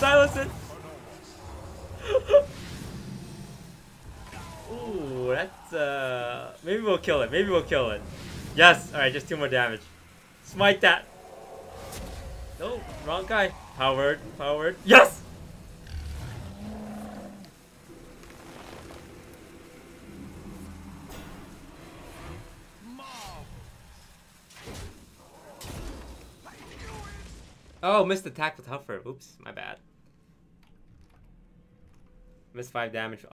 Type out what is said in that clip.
silence it. Ooh, that's maybe we'll kill it. Maybe we'll kill it. Yes. All right, just 2 more damage. Smite that. No, wrong guy. Powered. Yes. Oh, missed attack with Huffer. Oops, my bad. Missed 5 damage.